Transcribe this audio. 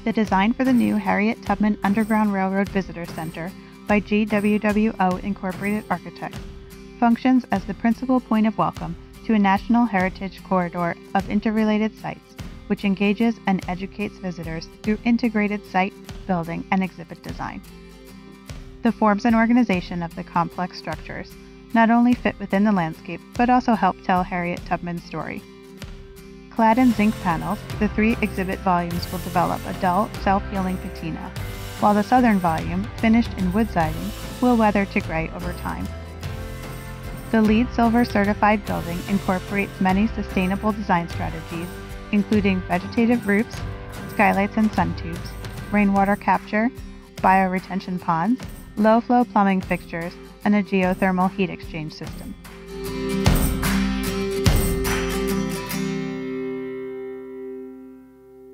The design for the new Harriet Tubman Underground Railroad Visitor Center by GWWO Incorporated Architects functions as the principal point of welcome to a national heritage corridor of interrelated sites, which engages and educates visitors through integrated site, building, and exhibit design. The forms and organization of the complex structures not only fit within the landscape, but also help tell Harriet Tubman's story. Clad in zinc panels, the 3 exhibit volumes will develop a dull, self-healing patina, while the southern volume, finished in wood siding, will weather to gray over time. The LEED Silver certified building incorporates many sustainable design strategies, including vegetative roofs, skylights and sun tubes, rainwater capture, bioretention ponds, low-flow plumbing fixtures, and a geothermal heat exchange system.